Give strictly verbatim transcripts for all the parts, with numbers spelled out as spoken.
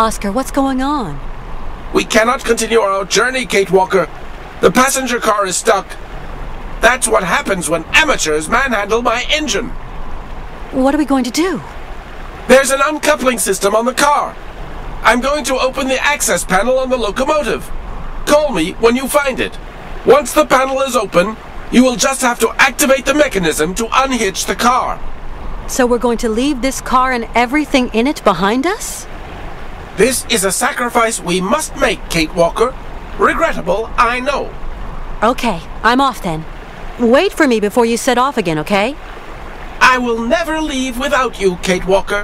Oscar, what's going on? We cannot continue our journey, Kate Walker. The passenger car is stuck. That's what happens when amateurs manhandle my engine. What are we going to do? There's an uncoupling system on the car. I'm going to open the access panel on the locomotive. Call me when you find it. Once the panel is open, you will just have to activate the mechanism to unhitch the car. So we're going to leave this car and everything in it behind us? This is a sacrifice we must make, Kate Walker. Regrettable, I know. Okay, I'm off then. Wait for me before you set off again, okay? I will never leave without you, Kate Walker.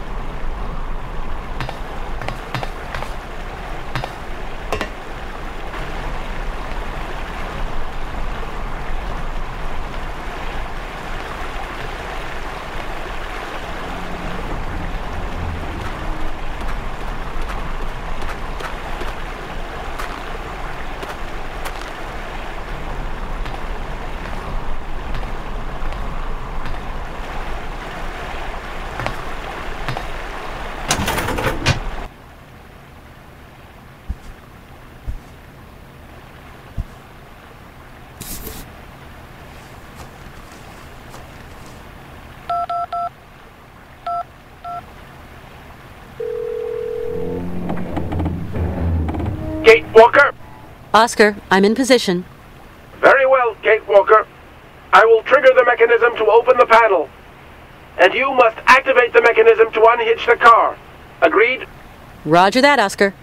Kate Walker? Oscar, I'm in position. Very well, Kate Walker. I will trigger the mechanism to open the panel. And you must activate the mechanism to unhitch the car. Agreed? Roger that, Oscar.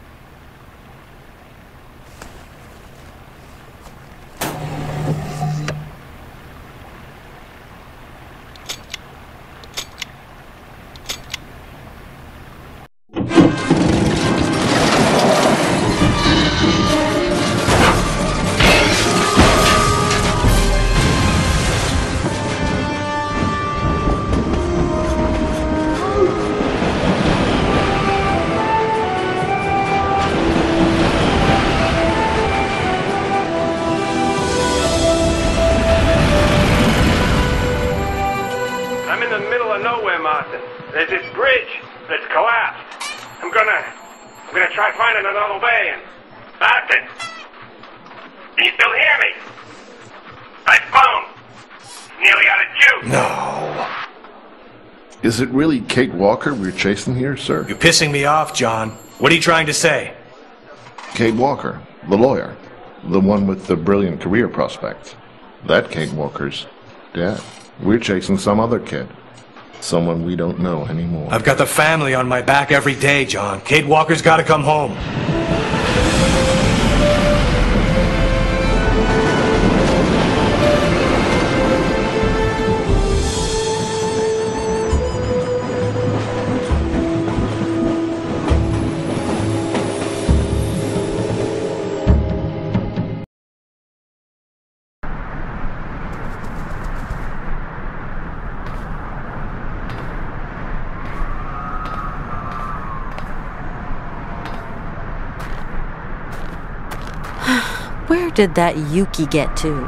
There's this bridge that's collapsed. I'm gonna... I'm gonna try finding another way and... Martin! Can you still hear me? My phone! Nearly out of juice! No. Is it really Kate Walker we're chasing here, sir? You're pissing me off, John. What are you trying to say? Kate Walker, the lawyer. The one with the brilliant career prospects. That Kate Walker's dead. We're chasing some other kid. Someone we don't know anymore. I've got the family on my back every day, John. Kate Walker's got to come home. Where did that Yuki get to?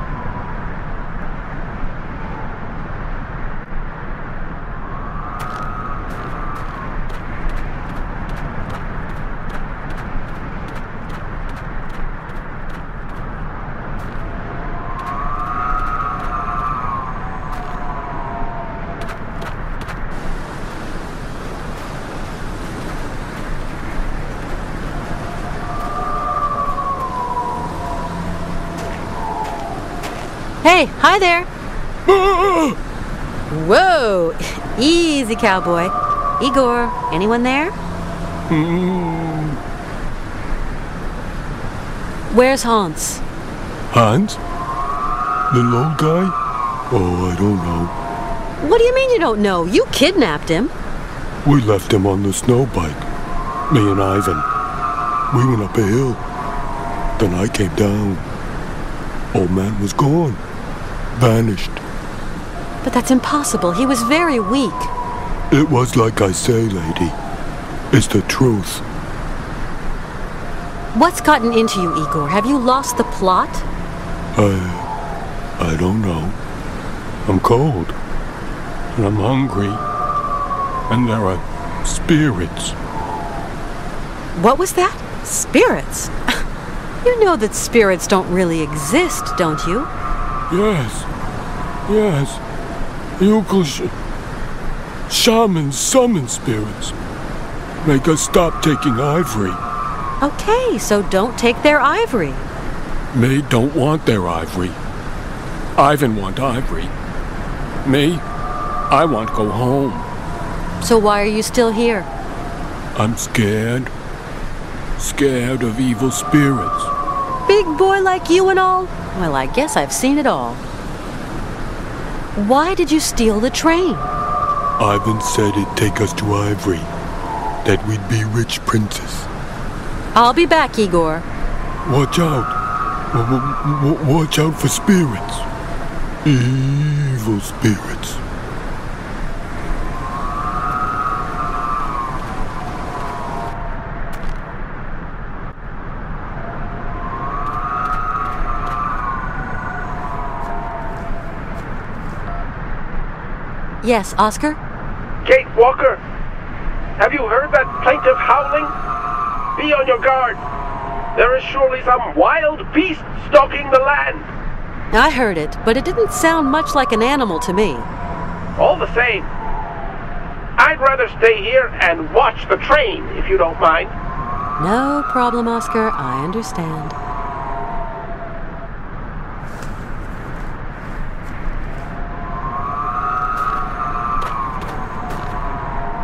Hey, hi there. Whoa, easy, cowboy. Igor, anyone there? Where's Hans? Hans? The little guy? Oh, I don't know. What do you mean you don't know? You kidnapped him. We left him on the snow bike. Me and Ivan. We went up a hill. Then I came down. Old man was gone. Vanished. But that's impossible. He was very weak. It was like I say, lady. It's the truth. What's gotten into you, Igor? Have you lost the plot? I... I don't know. I'm cold. And I'm hungry. And there are spirits. What was that? Spirits? You know that spirits don't really exist, don't you? Yes. Yes. Youkol sh- shamans summon spirits. Make us stop taking ivory. Okay, so don't take their ivory. Me don't want their ivory. Ivan want ivory. Me, I want go home. So why are you still here? I'm scared. Scared of evil spirits. Big boy like you and all? Well, I guess I've seen it all. Why did you steal the train? Ivan said it'd take us to Ivory. That we'd be rich princes. I'll be back, Igor. Watch out. W- w- watch out for spirits. Evil spirits. Yes, Oscar? Kate Walker, have you heard that plaintive howling? Be on your guard. There is surely some wild beast stalking the land. I heard it, but it didn't sound much like an animal to me. All the same, I'd rather stay here and watch the train, if you don't mind. No problem, Oscar. I understand.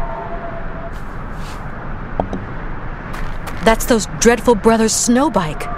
That's those dreadful brothers' snowbike.